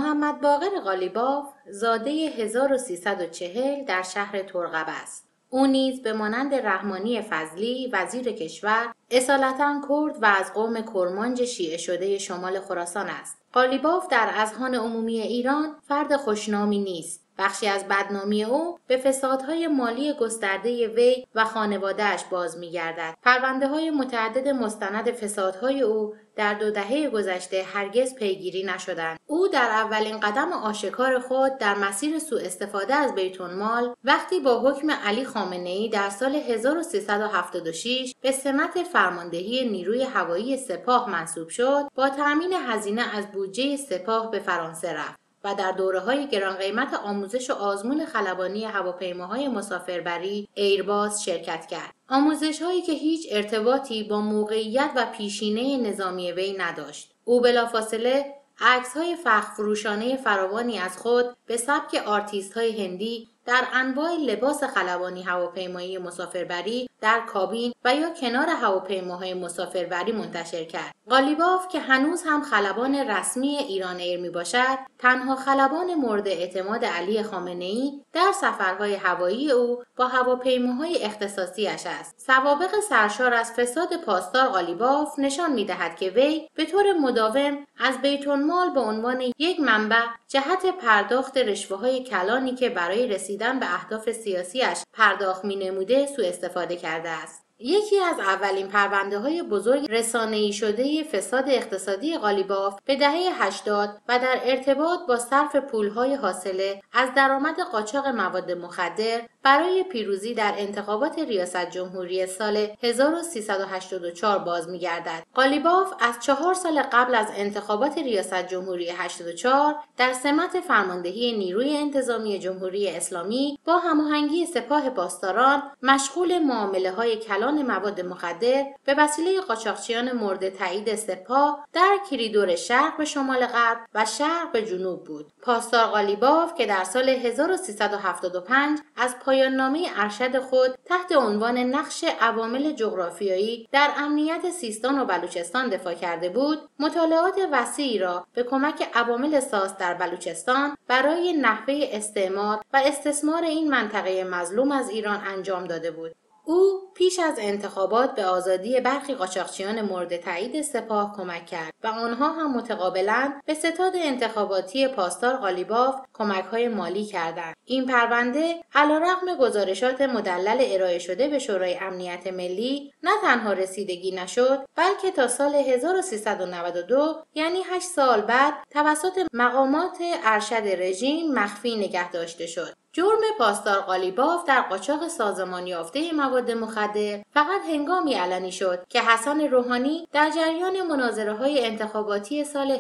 محمد باقر قالیباف زاده 1340 در شهر ترقب است. او نیز به مانند رحمانی فضلی وزیر کشور اصالتاً کرد و از قوم کرمانج شیعه شده شمال خراسان است. قالیباف در اذهان عمومی ایران فرد خوشنامی نیست. بخشی از بدنامی او به فسادهای مالی گسترده وی و خانواده‌اش باز می‌گردد. پرونده‌های متعدد مستند فسادهای او در 2 دهه گذشته هرگز پیگیری نشدند. او در اولین قدم آشکار خود در مسیر سوء استفاده از بیت‌المال وقتی با حکم علی خامنه‌ای در سال 1376 به سمت فرماندهی نیروی هوایی سپاه منصوب شد، با تأمین هزینه از بودجه سپاه به فرانسه رفت و در دوره‌های گران قیمت آموزش و آزمون خلبانی هواپیماهای مسافربری ایرباس شرکت کرد. آموزش‌هایی که هیچ ارتباطی با موقعیت و پیشینه نظامی وی نداشت. او بلافاصله عکس‌های فخر فروشانه فراوانی از خود به سبک آرتیست‌های هندی در انواع لباس خلبانی هواپیمایی مسافربری در کابین و یا کنار هواپیماهای مسافربری منتشر کرد. قالیباف که هنوز هم خلبان رسمی ایران ایر می باشد، تنها خلبان مورد اعتماد علی خامنه‌ای در سفرهای هوایی او با هواپیماهای اختصاصی‌اش است. سوابق سرشار از فساد پاسدار قالیباف نشان می‌دهد که وی به طور مداوم از بیت‌المال به عنوان یک منبع جهت پرداخت رشوه‌های کلانی که برای رسیدن به اهداف سیاسی‌اش پرداخت می‌نموده سوء استفاده کرده است. یکی از اولین پرونده‌های بزرگ رسانه‌ای شده فساد اقتصادی قالیباف به دهه 80 و در ارتباط با صرف پول‌های حاصله از درآمد قاچاق مواد مخدر برای پیروزی در انتخابات ریاست جمهوری سال 1384 باز می‌گردد. قالیباف از 4 سال قبل از انتخابات ریاست جمهوری 84 در سمت فرماندهی نیروی انتظامی جمهوری اسلامی با هماهنگی سپاه پاسداران مشغول معامله‌های کلان مواد مخدر به وسیله قاچاقچیان مورد تایید سپاه در کریدور شرق به شمال غرب و شرق به جنوب بود. پاسدار قالیباف که در سال 1375 از پایان نامه ارشد خود تحت عنوان نقش عوامل جغرافیایی در امنیت سیستان و بلوچستان دفاع کرده بود، مطالعات وسیعی را به کمک عوامل ساز در بلوچستان برای نحوه استعمار و استثمار این منطقه مظلوم از ایران انجام داده بود. او پیش از انتخابات به آزادی برخی قاچاقچیان مورد تایید سپاه کمک کرد و آنها هم متقابلاً به ستاد انتخاباتی پاسدار قالیباف کمک‌های مالی کردند. این پرونده علیرغم گزارشات مدلل ارائه شده به شورای امنیت ملی نه تنها رسیدگی نشد، بلکه تا سال 1392 یعنی 8 سال بعد توسط مقامات ارشد رژیم مخفی نگه داشته شد. جرم پاسدار قالیباف در قاچاق سازمان یافته مواد مخدر فقط هنگامی علنی شد که حسن روحانی در جریان مناظره‌های انتخاباتی سال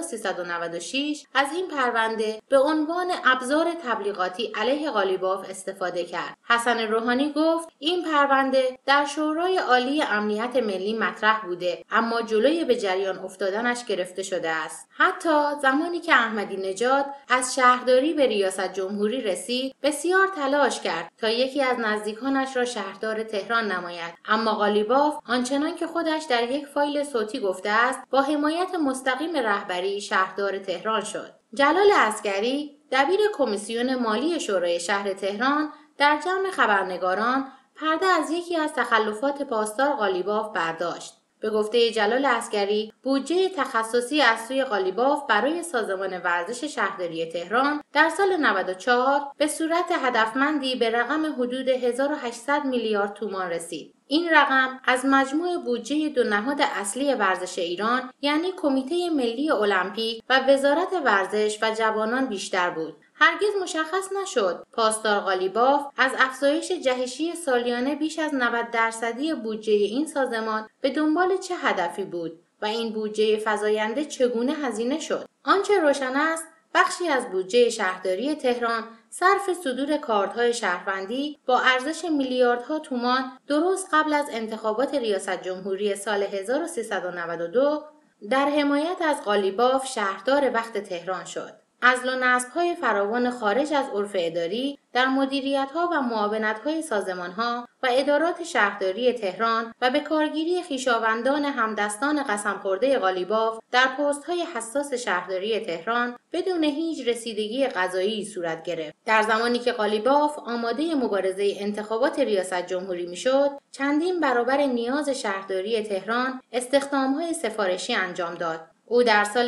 1396 از این پرونده به عنوان ابزار تبلیغاتی علیه قالیباف استفاده کرد. حسن روحانی گفت این پرونده در شورای عالی امنیت ملی مطرح بوده، اما جلوی به جریان افتادنش گرفته شده است. حتی زمانی که احمدی نژاد از شهرداری به ریاست جمهوری رسید، بسیار تلاش کرد تا یکی از نزدیکانش را شهردار تهران نماید، اما قالیباف آنچنان که خودش در یک فایل صوتی گفته است با حمایت مستقیم رهبری شهردار تهران شد. جلال عسگری دبیر کمیسیون مالی شورای شهر تهران در جمع خبرنگاران پرده از یکی از تخلفات پاسدار قالیباف برداشت. به گفته جلال عسگری، بودجه تخصصی از سوی قالیباف برای سازمان ورزش شهرداری تهران در سال 94 به صورت هدفمندی به رقم حدود 1800 میلیارد تومان رسید. این رقم از مجموع بودجه 2 نهاد اصلی ورزش ایران یعنی کمیته ملی المپیک و وزارت ورزش و جوانان بیشتر بود. هرگز مشخص نشد پاسدار قالیباف از افزایش جهشی سالیانه بیش از 90% بودجه این سازمان به دنبال چه هدفی بود و این بودجه فزاینده چگونه هزینه شد. آنچه روشن است بخشی از بودجه شهرداری تهران صرف صدور کارت‌های شهروندی با ارزش میلیاردها تومان درست قبل از انتخابات ریاست جمهوری سال 1392 در حمایت از قالیباف شهردار وقت تهران شد. عزل و نصب‌های فراوان خارج از عرف اداری در مدیریت‌ها و معاونت‌های سازمان‌ها و ادارات شهرداری تهران و به کارگیری خویشاوندان همدستان قسم خورده قالیباف در پست‌های حساس شهرداری تهران بدون هیچ رسیدگی قضایی صورت گرفت. در زمانی که قالیباف آماده مبارزه انتخابات ریاست جمهوری میشد، چندین برابر نیاز شهرداری تهران استخدام‌های سفارشی انجام داد. او در سال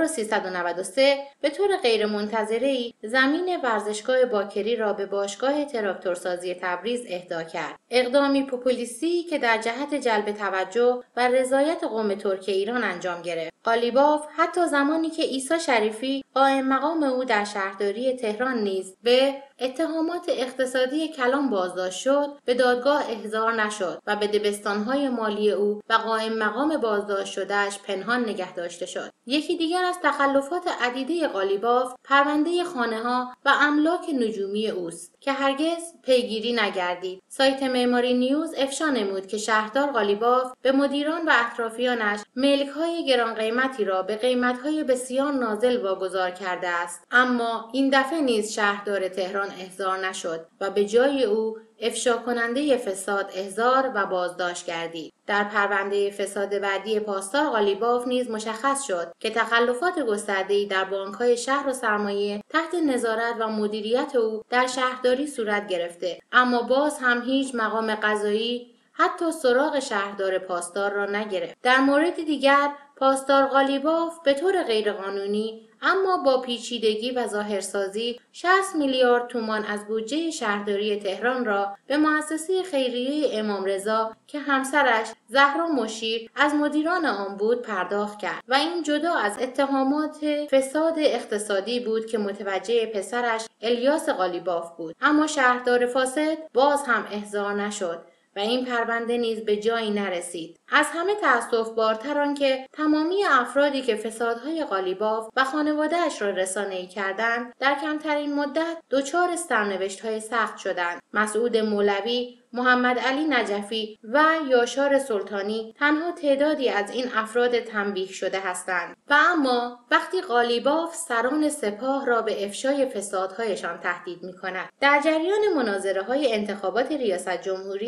1393 به طور غیرمنتظره‌ای زمین ورزشگاه باکری را به باشگاه تراکتورسازی تبریز اهدا کرد. اقدامی پوپولیستی که در جهت جلب توجه و رضایت قوم ترک ایران انجام گرفت. قالیباف حتی زمانی که عیسی شریفی قائم مقام او در شهرداری تهران نیز به اتهامات اقتصادی کلان بازداشت شد، به دادگاه احضار نشد و به دبستان‌های مالی او و قائم مقام بازداشت شده‌اش پنهان نگه داشته شد. یکی دیگر از تخلفات عدیده قالیباف پرونده خانه‌ها و املاک نجومی اوست که هرگز پیگیری نگردید. سایت معماری نیوز افشا نمود که شهردار قالیباف به مدیران و اطرافیانش ملک‌های گران قیمتی را به قیمت‌های بسیار نازل واگذار کرده است، اما این دفعه نیز شهردار تهران احضار نشد و به جای او افشا کننده فساد احضار و بازداشت گردید. در پرونده فساد بعدی پاسدار قالیباف نیز مشخص شد که تخلفات گسترده‌ای در بانک‌های شهر و سرمایه تحت نظارت و مدیریت او در شهرداری صورت گرفته، اما باز هم هیچ مقام قضایی حتی سراغ شهردار پاسدار را نگرفت. در مورد دیگر، پاسدار قالیباف به طور غیرقانونی اما با پیچیدگی و ظاهرسازی 60 میلیارد تومان از بودجه شهرداری تهران را به مؤسسه خیریه امام رضا که همسرش زهرا مشیر از مدیران آن بود پرداخت کرد و این جدا از اتهامات فساد اقتصادی بود که متوجه پسرش الیاس قالیباف بود. اما شهردار فاسد باز هم احضار نشد و این پرونده نیز به جایی نرسید. از همه تأسف‌بارتر آنکه تمامی افرادی که فسادهای قالیباف و خانواده‌اش را رسانه‌ای کردند در کمترین مدت دچار سرنوشت‌های سخت شدند. مسعود مولوی، محمد علی نجفی و یاشار سلطانی تنها تعدادی از این افراد تنبیه شده هستند. و اما وقتی قالیباف سران سپاه را به افشای فسادهایشان تهدید می‌کند. در جریان مناظره‌های انتخابات ریاست جمهوری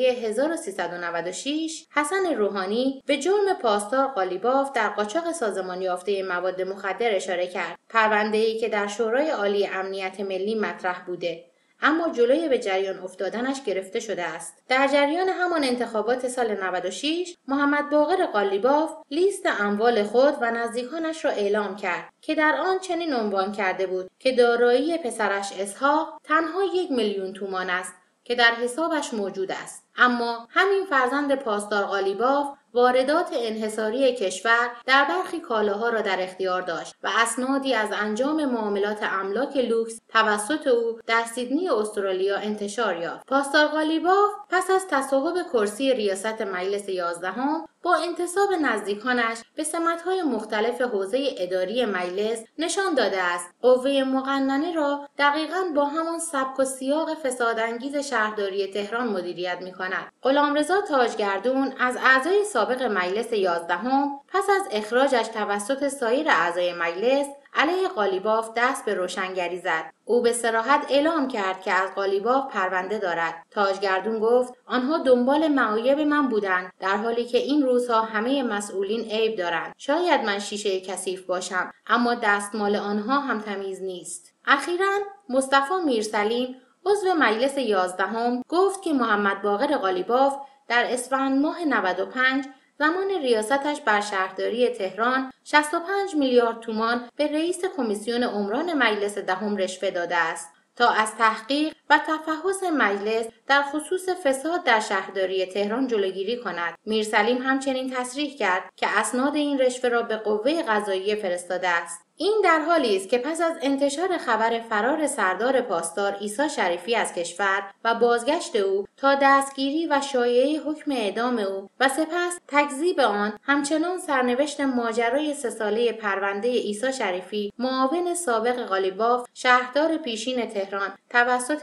1396 حسن روحانی به جرم پاسدار قالیباف در قاچاق سازمان یافته مواد مخدر اشاره کرد. پرونده‌ای که در شورای عالی امنیت ملی مطرح بوده، اما جلوی به جریان افتادنش گرفته شده است. در جریان همان انتخابات سال 96 محمد باقر قالیباف لیست اموال خود و نزدیکانش را اعلام کرد که در آن چنین عنوان کرده بود که دارایی پسرش اسحاق تنها 1 میلیون تومان است که در حسابش موجود است. اما همین فرزند پاسدار قالیباف واردات انحصاری کشور در برخی کالاها را در اختیار داشت و اسنادی از انجام معاملات املاک لوکس توسط او در سیدنی استرالیا انتشار یافت. پاسدار قالیباف پس از تصاحب کرسی ریاست مجلس 11 با انتصاب نزدیکانش به سمت‌های مختلف حوزه اداری مجلس نشان داده است قوه مقننه را دقیقاً با همان سبک و سیاق فسادانگیز شهرداری تهران مدیریت می‌کند. غلامرضا تاجگردون از اعضای سابق مجلس 11 پس از اخراجش توسط سایر اعضای مجلس علیه قالیباف دست به روشنگری زد. او به صراحت اعلام کرد که از قالیباف پرونده دارد. تاجگردون گفت آنها دنبال معایب من بودند، در حالی که این روزها همه مسئولین عیب دارند. شاید من شیشه کثیف باشم، اما دستمال آنها هم تمیز نیست. اخیراً مصطفی میرسلیم عضو مجلس 11 گفت که محمد باقر قالیباف در اسفند ماه 95 زمان ریاستش بر شهرداری تهران 65 میلیارد تومان به رئیس کمیسیون عمران مجلس 10 رشوه داده است تا از تحقیق و تفحص مجلس در خصوص فساد در شهرداری تهران جلوگیری کند. میرسلیم همچنین تصریح کرد که اسناد این رشوه را به قوه قضاییه فرستاده است. این در حالی است که پس از انتشار خبر فرار سردار پاسدار عیسی شریفی از کشور و بازگشت او تا دستگیری و شایعه حکم اعدام او و سپس تکذیب آن، همچنان سرنوشت ماجرای 3 ساله پرونده عیسی شریفی معاون سابق قالیباف شهردار پیشین تهران توسط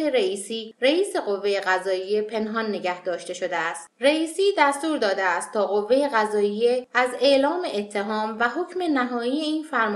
رئیس قوه قضاییه پنهان نگه داشته شده است. رئیسی دستور داده است تا قوه قضاییه از اعلام اتهام و حکم نهایی این فرمانده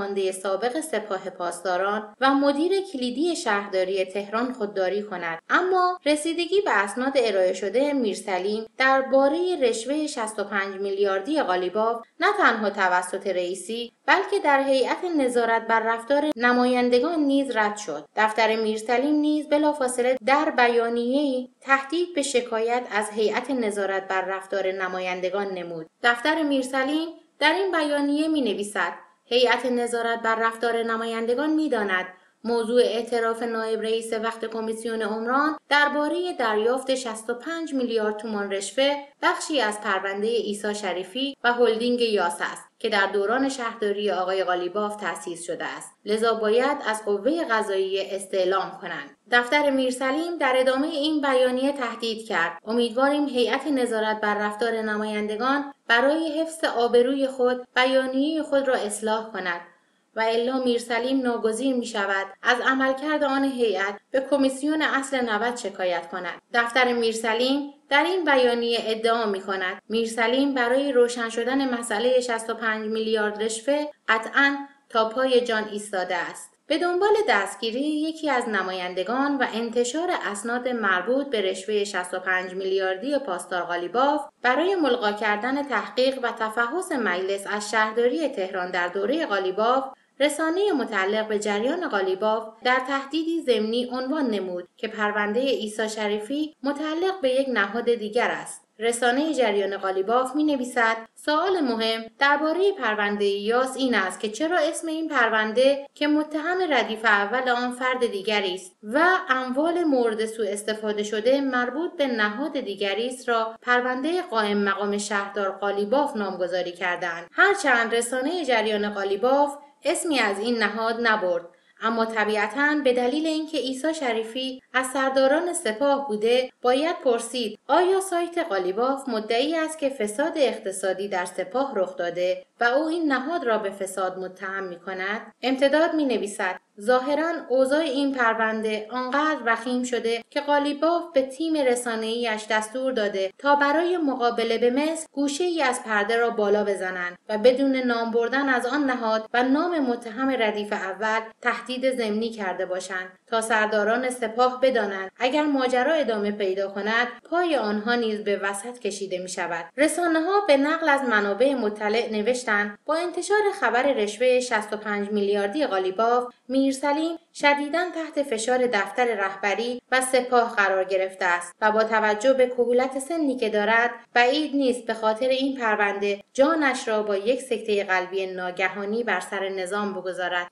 سابق سپاه پاسداران و مدیر کلیدی شهرداری تهران خودداری کند، اما رسیدگی به اسناد ارائه شده میرسلیم درباره رشوه 65 میلیاردی قالیباف نه تنها توسط رئیسی بلکه در هیئت نظارت بر رفتار نمایندگان نیز رد شد. دفتر میرسلیم نیز بلافاصله در بیانیه‌ای تهدید به شکایت از هیئت نظارت بر رفتار نمایندگان نمود. دفتر میرسلیم در این بیانیه می‌نویسد: هیئت نظارت بر رفتار نمایندگان می‌داند موضوع اعتراف نایب رئیس وقت کمیسیون عمران درباره دریافت 65 میلیارد تومان رشوه بخشی از پرونده عیسی شریفی و هلدینگ یاس است که در دوران شهرداری آقای قالیباف تأسیس شده است، لذا باید از قوه قضاییه استعلام کنند. دفتر میرسلیم در ادامه این بیانیه تهدید کرد: امیدواریم هیئت نظارت بر رفتار نمایندگان برای حفظ آبروی خود بیانیه خود را اصلاح کند و الا میرسلیم ناگزیر می شود از عملکرد آن هیئت به کمیسیون اصل 90 شکایت کند. دفتر میرسلیم در این بیانیه ادعا می کند میرسلیم برای روشن شدن مسئله 65 میلیارد رشوه قطعاً تا پای جان ایستاده است. به دنبال دستگیری یکی از نمایندگان و انتشار اسناد مربوط به رشوه 65 میلیاردی پاسدار قالیباف برای ملغا کردن تحقیق و تفحص مجلس از شهرداری تهران در دوره قالیباف، رسانه متعلق به جریان قالیباف در تهدیدی ضمنی عنوان نمود که پرونده عیسی شریفی متعلق به یک نهاد دیگر است. رسانه جریان قالیباف می نویسد: سوال مهم درباره پرونده یاس این است که چرا اسم این پرونده که متهم ردیف اول آن فرد دیگری است و اموال مورد سوء استفاده شده مربوط به نهاد دیگری است را پرونده قائم مقام شهردار قالیباف نامگذاری کردند. هرچند رسانه جریان قالیباف اسمی از این نهاد نبرد، اما طبیعتاً به دلیل اینکه عیسی شریفی از سرداران سپاه بوده باید پرسید آیا سایت قالیباف مدعی است که فساد اقتصادی در سپاه رخ داده و او این نهاد را به فساد متهم می کند؟ امتداد می نویسد: ظاهراً اوضاع این پرونده آنقدر وخیم شده که قالیباف به تیم رسانه‌ایش دستور داده تا برای مقابله به مصر گوشه‌ای از پرده را بالا بزنند و بدون نام بردن از آن نهاد و نام متهم ردیف اول تهدید ضمنی کرده باشند تا سرداران سپاه بدانند اگر ماجرا ادامه پیدا کند پای آنها نیز به وسط کشیده می شود. رسانه‌ها به نقل از منابع مطلع نوشتند با انتشار خبر رشوه 65 میلیاردی قالیباف، میرسلیم شدیداً تحت فشار دفتر رهبری و سپاه قرار گرفته است و با توجه به کهولت سنی که دارد بعید نیست به خاطر این پرونده جانش را با یک سکته قلبی ناگهانی بر سر نظام بگذارد.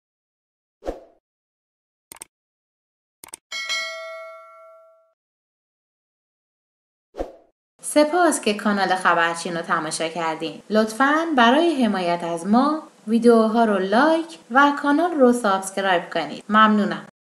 سپاس که کانال خبرچین رو تماشا کردین. لطفاً برای حمایت از ما ویدیوها رو لایک و کانال رو سابسکرایب کنید. ممنونم.